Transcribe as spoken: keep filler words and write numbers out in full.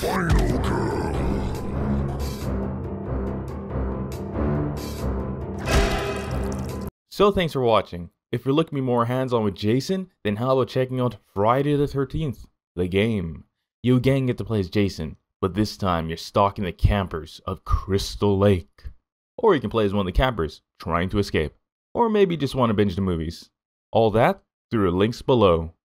Final girl. So thanks for watching. If you're looking to be more hands-on with Jason, then how about checking out Friday the thirteenth, the game. You again get to play as Jason, but this time you're stalking the campers of Crystal Lake. Or you can play as one of the campers trying to escape. Or maybe just want to binge the movies. All that through the links below.